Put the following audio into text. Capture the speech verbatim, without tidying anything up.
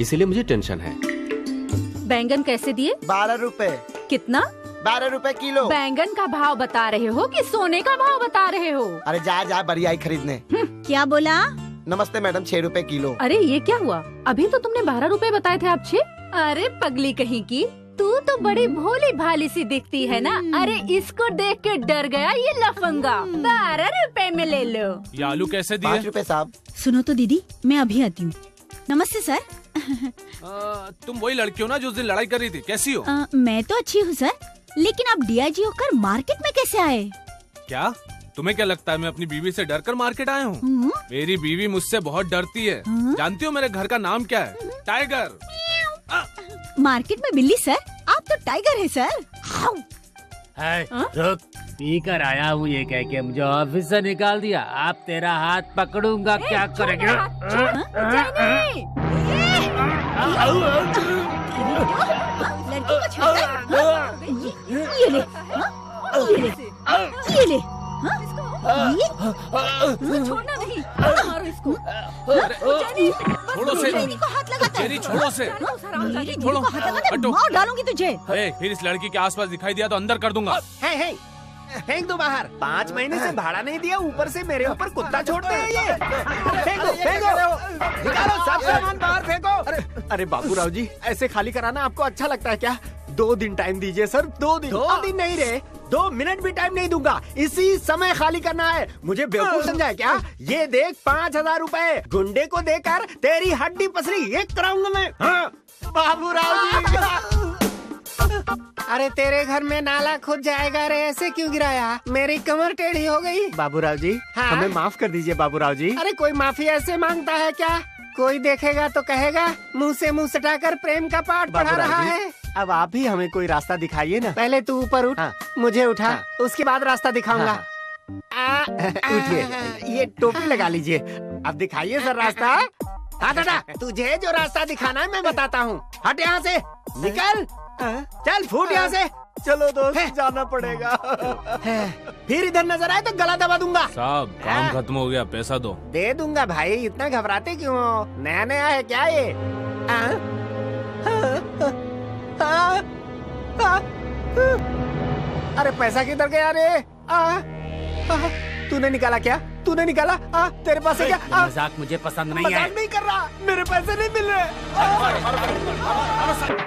इसीलिए मुझे टेंशन है। बैंगन कैसे दिए? बारह रुपए। कितना? बारह रुपए किलो। बैंगन का भाव बता रहे हो कि सोने का भाव बता रहे हो? अरे जा जा बढ़िया खरीदने। क्या बोला? नमस्ते मैडम, छह रुपए किलो। अरे ये क्या हुआ? अभी तो तुमने बारह रुपए बताए थे, आप छह। अरे पगली कहीं की, तू तो बड़ी भोली भाली सी दिखती है ना। अरे इसको देख के डर गया ये लफंगा। बारह रुपए में ले लो। ये आलू कैसे दिए? पाँच रुपए साहब। सुनो तो दीदी, मैं अभी आती हूँ। नमस्ते सर। आ, तुम वही लड़की हो ना जो उस दिन लड़ाई कर रही थी, कैसी हो? आ, मैं तो अच्छी हूँ सर, लेकिन आप डीआईजी होकर मार्केट में कैसे आए? क्या तुम्हें क्या लगता है मैं अपनी बीवी से डर कर मार्केट आया हूँ? मेरी बीवी मुझसे बहुत डरती है। जानती हो मेरे घर का नाम क्या है? टाइगर। मार्केट में बिल्ली सर, आप तो टाइगर है सर। है, रुक, पी कर आया हूँ ये कह के मुझे ऑफिस से निकाल दिया। आप तेरा हाथ पकड़ूंगा, क्या करेंगे? लड़की को छोड़ दे। ये ले, ये ले, ये ले। छोड़ना नहीं, मारो इसको। छोड़ो से, जेनी को हाथ लगाता है। जेनी छोड़ो से, मेरी छोड़ो, को हाथ लगाता है, हटो। मार डालूंगी तुझे। ए, फिर इस लड़की के आसपास दिखाई दिया तो अंदर कर दूंगा। है, है, फेंक दो बाहर। पाँच महीने से भाड़ा नहीं दिया, ऊपर से मेरे ऊपर कुत्ता छोड़ते हैं ये। फेंको, फेंको, निकालो सब सामान बाहर फेंको। अरे अरे बाबूराव जी, ऐसे खाली कराना आपको अच्छा लगता है क्या? दो दिन टाइम दीजिए सर, दो दिन। दो दिन नहीं रे, दो मिनट भी टाइम नहीं दूंगा। इसी समय खाली करना है। मुझे बेवकूफ समझा है क्या? ये देख, पाँच हजार रूपए गुंडे को देकर तेरी हड्डी पसरी एक कराऊंगा मैं। हाँ। बाबूराव जी। अरे तेरे घर में नाला खुद जाएगा रे, ऐसे क्यों गिराया? मेरी कमर टेढ़ी हो गई। बाबूराव जी, हाँ? हमें माफ कर दीजिए बाबूराव जी। अरे कोई माफी ऐसे मांगता है क्या? कोई देखेगा तो कहेगा मुंह से मुंह सटाकर प्रेम का पाठ पढ़ा रहा है। अब आप ही हमें कोई रास्ता दिखाइए ना। पहले तू ऊपर उठ, हाँ। मुझे उठा, हाँ। उसके बाद रास्ता दिखाऊंगा। हाँ। उठिए, ये टोपी लगा लीजिए। अब दिखाइए सर रास्ता। हाँ दादा, तुझे जो रास्ता दिखाना है मैं बताता हूँ। हट यहाँ से, निकल, चल फूट यहाँ से। चलो दोस्त, जाना पड़ेगा। फिर इधर नजर आए तो गला दबा दूंगा। साहब काम खत्म हो गया, पैसा दो। दे दूंगा भाई, इतना घबराते क्यों हो? नया नया है क्या ये? आ? आ? आ? अरे पैसा किधर गया रे? तूने निकाला क्या? तूने निकाला? आ? तेरे पास है क्या? मजाक मुझे पसंद नहीं है। मजाक नहीं कर रहा, मेरे पैसे नहीं मिल रहे।